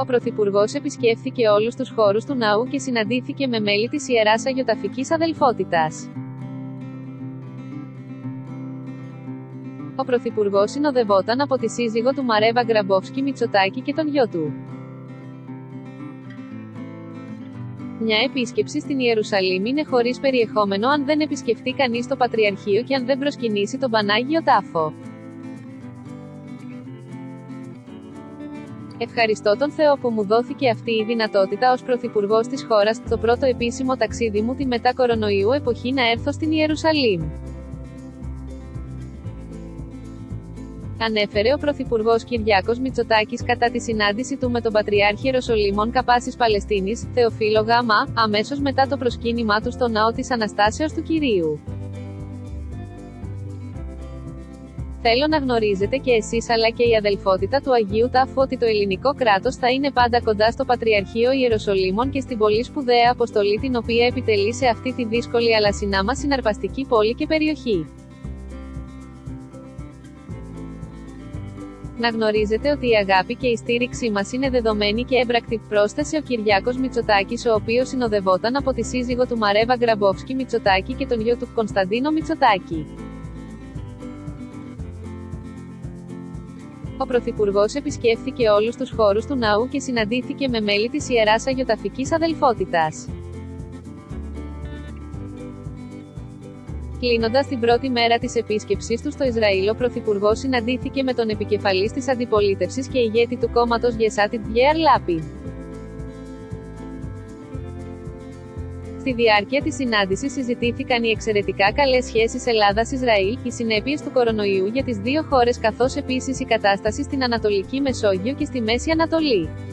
Ο Πρωθυπουργός επισκέφθηκε όλους τους χώρους του ναού και συναντήθηκε με μέλη της Ιεράς Αγιοταφικής Αδελφότητας. Ο Πρωθυπουργός συνοδευόταν από τη σύζυγο του Μαρέβα Γκραμπόφσκι Μητσοτάκη και τον γιο του. Μια επίσκεψη στην Ιερουσαλήμ είναι χωρίς περιεχόμενο αν δεν επισκεφτεί κανείς το Πατριαρχείο και αν δεν προσκυνήσει τον Πανάγιο Τάφο. Ευχαριστώ τον Θεό που μου δόθηκε αυτή η δυνατότητα ως Πρωθυπουργός της χώρας, το πρώτο επίσημο ταξίδι μου τη μετά κορονοϊού εποχή να έρθω στην Ιερουσαλήμ. Ανέφερε ο Πρωθυπουργός Κυριάκος Μητσοτάκης κατά τη συνάντηση του με τον Πατριάρχη Ιεροσολύμων Καπάσης Παλαιστίνης, Θεοφίλο Γάμα, αμέσως μετά το προσκύνημά του στο ναό της Αναστάσεως του Κυρίου. Θέλω να γνωρίζετε και εσείς αλλά και η αδελφότητα του Αγίου Τάφου ότι το ελληνικό κράτος θα είναι πάντα κοντά στο Πατριαρχείο Ιεροσολύμων και στην πολύ σπουδαία αποστολή την οποία επιτελεί σε αυτή τη δύσκολη αλλά συνάμα συναρπαστική πόλη και περιοχή. Να γνωρίζετε ότι η αγάπη και η στήριξή μας είναι δεδομένη και έμπρακτη, πρόσθεσε ο Κυριάκος Μητσοτάκης, ο οποίος συνοδευόταν από τη σύζυγο του Μαρέβα Γκραμπόφσκι Μητσοτάκη και τον γιο του Κωνσταντίνο Μητσοτάκη. Ο Πρωθυπουργός επισκέφθηκε όλους τους χώρους του ναού και συναντήθηκε με μέλη της Ιεράς Αγιοταφικής Αδελφότητας. Κλείνοντας την πρώτη μέρα της επίσκεψής του στο Ισραήλ, ο Πρωθυπουργός συναντήθηκε με τον επικεφαλής της αντιπολίτευσης και ηγέτη του κόμματος Γεσάτιτ Γιαΐρ Λάπιντ. Στη διάρκεια της συνάντησης συζητήθηκαν οι εξαιρετικά καλές σχέσεις Ελλάδας-Ισραήλ, οι συνέπειες του κορονοϊού για τις δύο χώρες καθώς επίσης η κατάσταση στην Ανατολική Μεσόγειο και στη Μέση Ανατολή.